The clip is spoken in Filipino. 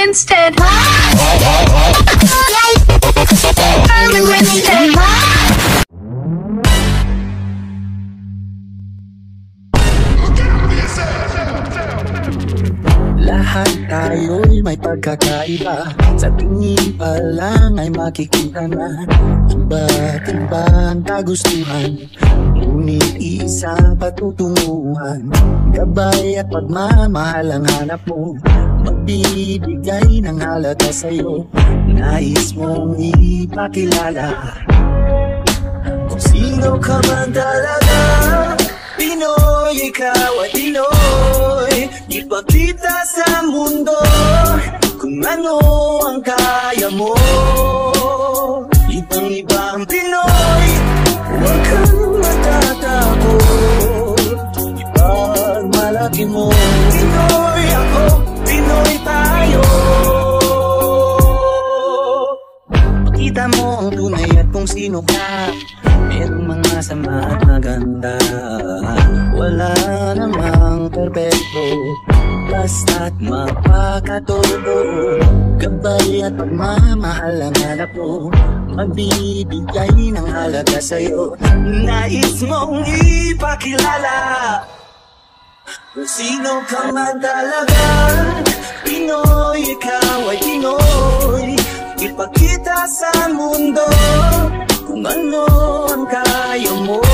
instead. Lahat tayo'y may pagkakaiba, sa tingin pa lang ay makikita na iba't ibang kagustuhan, ngunit isa patutunguhan. Gabay at pagmamahal ang hanap mo, magbibigay ng halaga sa'yo. Nais mong ipakilala kung sino ka man talaga. Pinoy, ikaw ay Pinoy, ipakita sa mundo kung ano ang kaya mo. Ibang-ibang Pinoy, huwag kang matatakot, ipagmalaki mo. Pinoy ako, Pinoy tayo. Pakita mo ang tunay at kung sino ka. Merong mga sama at maganda, wala namang perpekto, basta't mapakatotoo. Gabay at pagmamahal ang hanap mo, magbibigay ng halaga sa'yo. Nais mong ipakilala kung sino ka man talaga. Pinoy, ikaw ay Pinoy, ipakita sa mundo kung ano ang kaya mo.